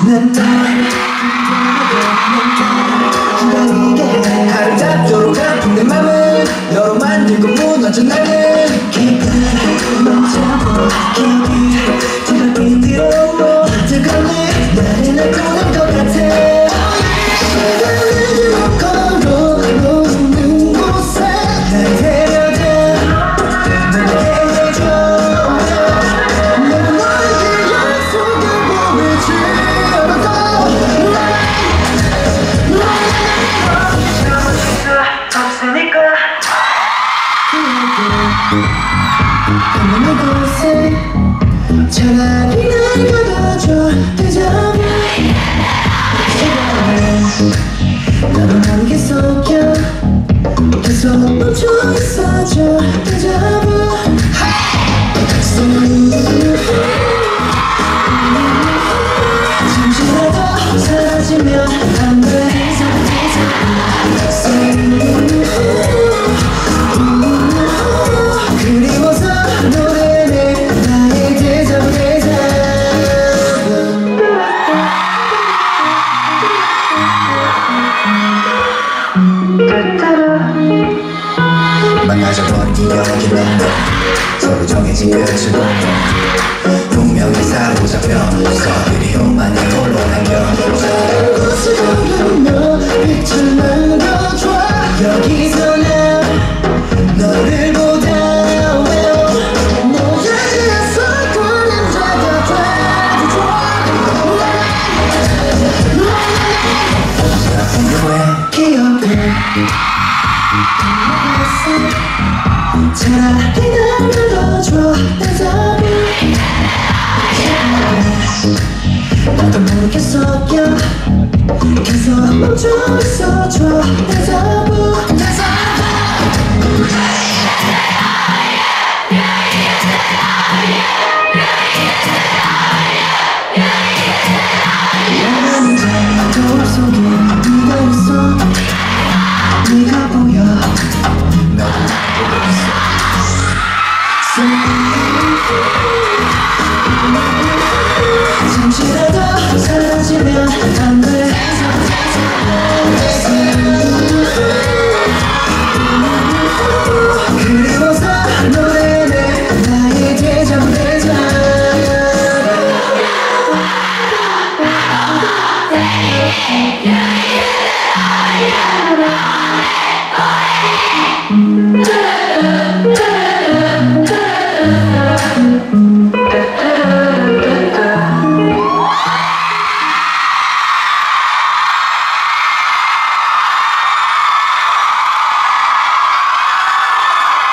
아름답도록 아픈 내 맘은 너로 만들고 무너져 나는 기분이 멈춰도 기억이 뒤바퀴 들어오고 뜨거운 나를 날 보는 것 같아 시간을 걸어오는 곳에 날 데려가 너에게 해줘 내가 너에게 약속을 보내지 않아도 없으니까 어느 곳에 차라리 날 가둬줘 데자뷰 나도 모르게 섞여 계속 멈춰 있어줘 데자뷰 잠시라도 사라지면 안돼 그리워서 노래를 나의 데자뷰 망가져버린 기억이 넌 서로 정해진 끝을 본 분명히 사로잡혀서 그리움만이 홀로 남겨 꽃을 걸은 너 빛을 남겨줘 여기서 난 너를 보다 외워 너에게서 그림자가 돼줘 왜 기억을 차라리 날 들어줘 데자뷰 나도 모르게 섞여 계속 멈춰 있어줘 데자뷰 나는 거울 속에 네가 있어 네가 보여 나도 보고 있어 잠시라도